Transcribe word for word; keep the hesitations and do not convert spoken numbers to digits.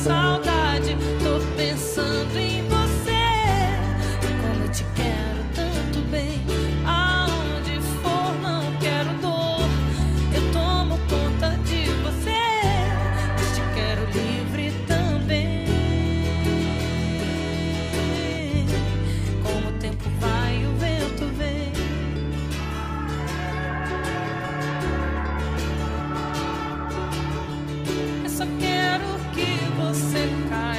saudade, tô pensando em você. Como eu te quero tanto bem, aonde for não quero dor. Eu tomo conta de você, mas te quero livre também. Como o tempo vai, o vento vem. Eu só quero que você caia.